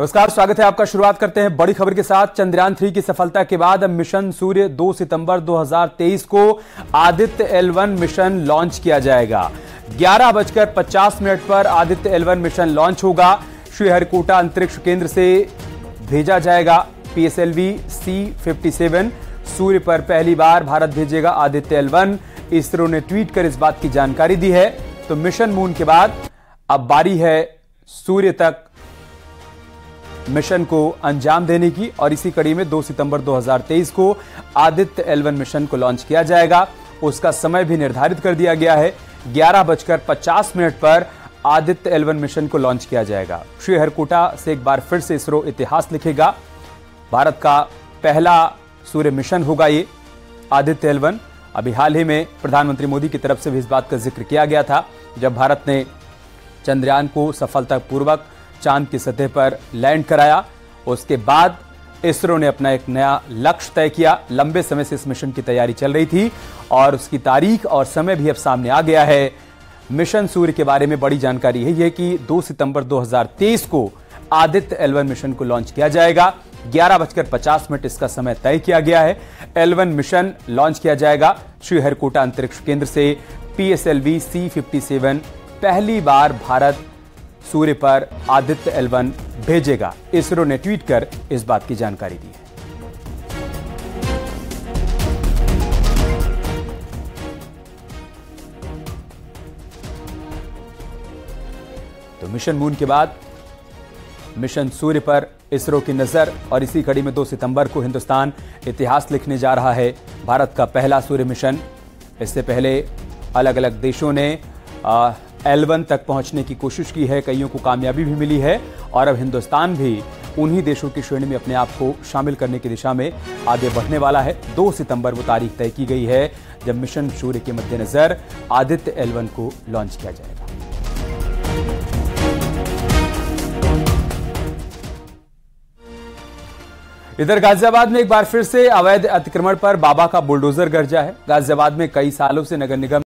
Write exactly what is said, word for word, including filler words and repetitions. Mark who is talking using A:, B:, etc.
A: नमस्कार, स्वागत है आपका। शुरुआत करते हैं बड़ी खबर के साथ। चंद्रयान थ्री की सफलता के बाद अब मिशन सूर्य दो सितंबर दो हज़ार तेईस को Aditya L one mission launch किया जाएगा। ग्यारह बजकर पचास मिनट पर Aditya L one mission launch होगा। श्रीहरिकोटा अंतरिक्ष केंद्र से भेजा जाएगा P S L V C fifty seven. सूर्य पर पहली बार भारत भेजेगा आदित्य एल वन। इसरो ने ट्वीट कर इस बात की जानकारी दी है। तो मिशन मून के बाद अब बारी है सूर्य तक मिशन को अंजाम देने की, और इसी कड़ी में दो सितंबर दो हज़ार तेईस को आदित्य एल वन मिशन को लॉन्च किया जाएगा। उसका समय भी निर्धारित कर दिया गया है। ग्यारह बजकर पचास मिनट पर आदित्य एल वन मिशन को लॉन्च किया जाएगा। श्रीहरिकोटा से एक बार फिर से इसरो इतिहास लिखेगा। भारत का पहला सूर्य मिशन होगा ये आदित्य एल वन। अभी हाल ही में प्रधानमंत्री मोदी की तरफ से भी इस बात का जिक्र किया गया था, जब भारत ने चंद्रयान को सफलतापूर्वक चांद की सतह पर लैंड कराया। उसके बाद इसरो ने अपना एक नया लक्ष्य तय किया। लंबे समय से इस मिशन की तैयारी चल रही थी और उसकी तारीख और समय भी अब सामने आ गया है। मिशन सूर्य के बारे में बड़ी जानकारी है यह कि दो सितंबर दो हज़ार तेईस को आदित्य एल वन मिशन को लॉन्च किया जाएगा। ग्यारह बजकर पचास मिनट इसका समय तय किया गया है। एल वन मिशन लॉन्च किया जाएगा श्रीहरिकोटा अंतरिक्ष केंद्र से। P S L V C fifty seven पहली बार भारत सूर्य पर आदित्य एल वन भेजेगा। इसरो ने ट्वीट कर इस बात की जानकारी दी है। तो मिशन मून के बाद मिशन सूर्य पर इसरो की नजर, और इसी कड़ी में दो सितंबर को हिंदुस्तान इतिहास लिखने जा रहा है। भारत का पहला सूर्य मिशन। इससे पहले अलग अलग देशों ने आ, एल वन तक पहुंचने की कोशिश की है। कईयों को कामयाबी भी मिली है और अब हिंदुस्तान भी उन्हीं देशों की श्रेणी में अपने आप को शामिल करने की दिशा में आगे बढ़ने वाला है। दो सितंबर वो तारीख तय की गई है जब मिशन सूर्य के मद्देनजर आदित्य एल वन को लॉन्च किया जाएगा। इधर गाजियाबाद में एक बार फिर से अवैध अतिक्रमण पर बाबा का बुलडोजर गरजा है। गाजियाबाद में कई सालों से नगर निगम